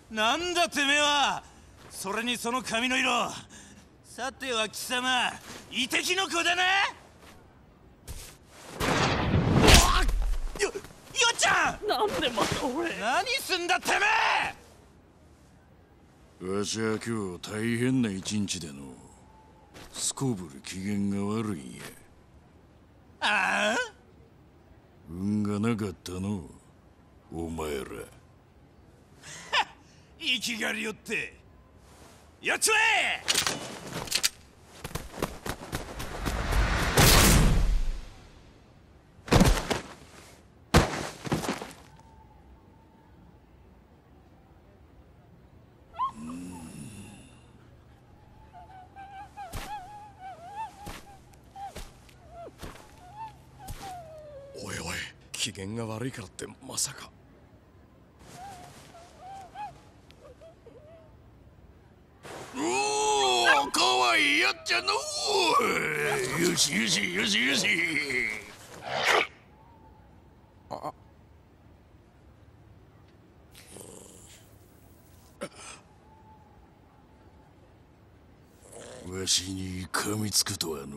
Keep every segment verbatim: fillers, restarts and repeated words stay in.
なんだてめえは。それにその髪の色。さては貴様、遺跡の子だな。よ、よっちゃん、 なんでまた俺。 何すんだてめえ。 わしは今日大変な一日での。すこぶる機嫌が悪いんや。 ああ、 運がなかったのお前ら。 生きがりよってやっちまえ。 おいおい、機嫌が悪いからってまさか。 おお、かわいいやっちゃの。よしよしよしよし。 あわしに噛みつくとはの。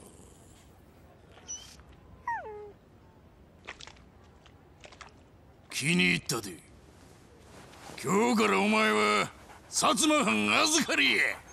気に入ったで。今日からお前は薩摩藩預かりや。